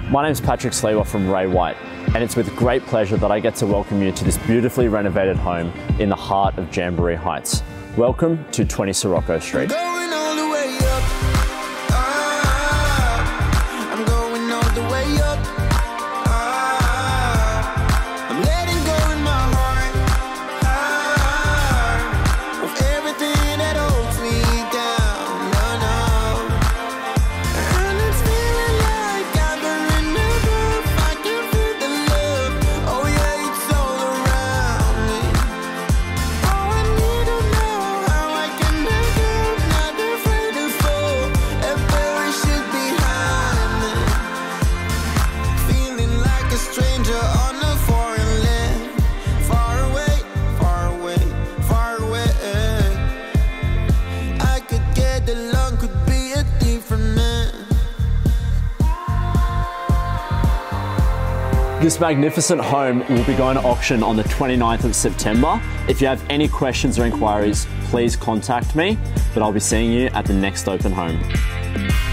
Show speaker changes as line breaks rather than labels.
My name's Patrick Slewa from Ray White, and it's with great pleasure that I get to welcome you to this beautifully renovated home in the heart of Jamboree Heights. Welcome to 20 Sirocco Street. This magnificent home will be going to auction on the 29th of September. If you have any questions or inquiries, please contact me, but I'll be seeing you at the next open home.